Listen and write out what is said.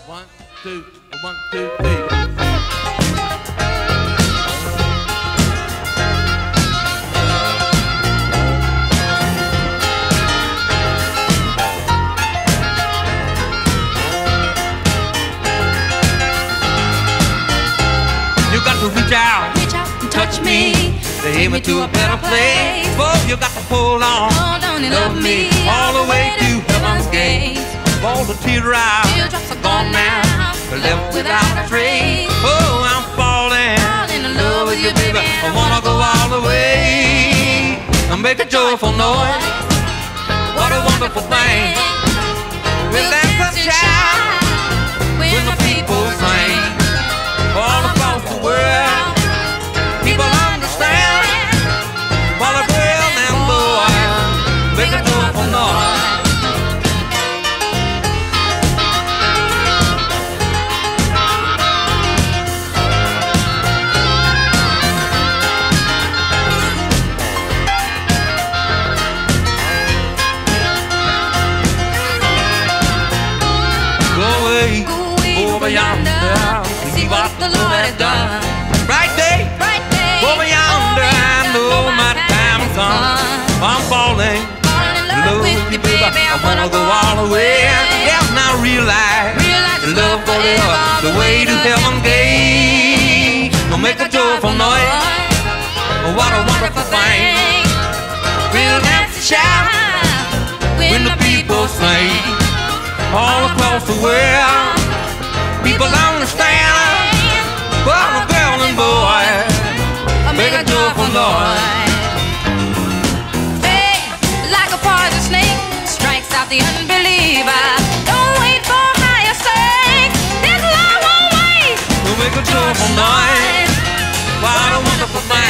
One, two, 1, 2, 3. You got to reach out and touch me, take me to a better place. Boy, you got to hold on and love me all the way to heaven's gate. All the teardrops are gone now, left without a trace. Oh, I'm falling in love with you, baby. I wanna go all the way and make a joyful noise. What a wonderful thing. We'll dance and shout when the people sing. All across the world, people understand. While a girl and boy make a joyful noise. Over yonder, see what the Lord has done. Right there, over yonder, I know my time has come. I'm falling in love with you, baby. I wanna go all the way. Yes, now realize the love forever, the way to heaven gate. We'll make a joyful noise. What a wonderful thing. We'll dance and shout when the people sing. All across the world, people understand. But a girl and boy make a joyful noise. Hey, like a poison snake strikes out the unbeliever. Don't wait for higher stakes. This love won't wait. We'll make a joyful noise. What a wonderful thing.